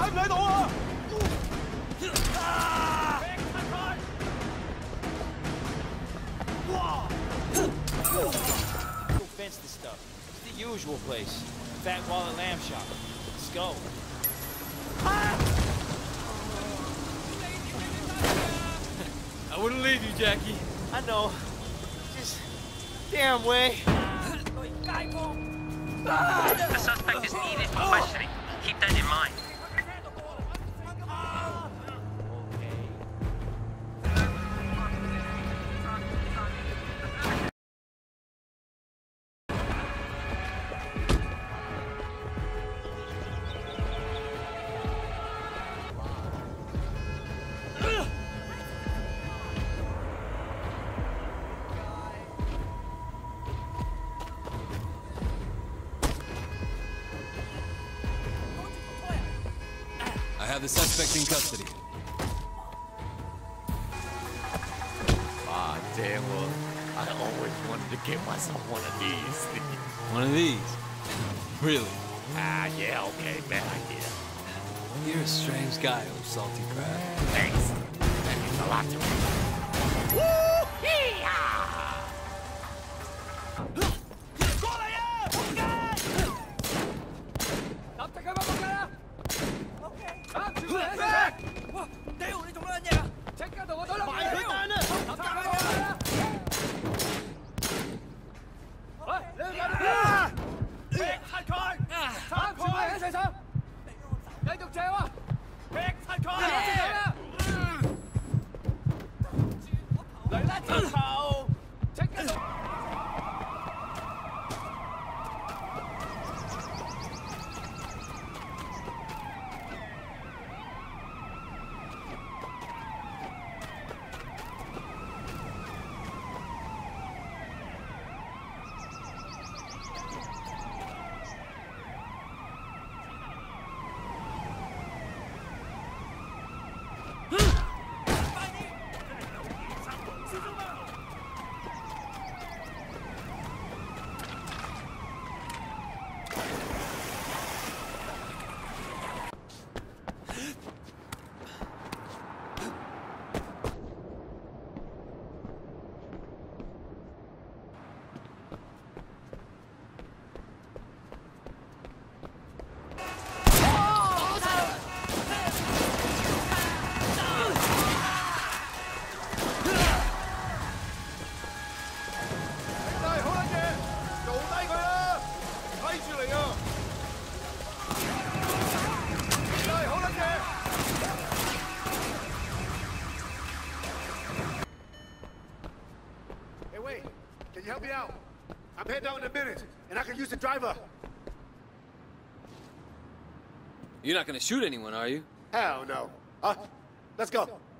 Fence this stuff. It's the usual place. Fat Wallet Lamb Shop. Let's go. I wouldn't leave you, Jackie. I know. Just damn way. The suspect is needed for questioning. Keep that in mind. I have the suspect in custody. Ah, damn, well, I always wanted to get myself one of these. One of these? Really? Ah, yeah, okay, bad idea. You're a strange guy, old salty crab. Thanks. That means a lot to me. Woo-hee-ah! Can you help me out? I'm heading out in a minute, and I can use the driver. You're not gonna shoot anyone, are you? Hell no. Let's go.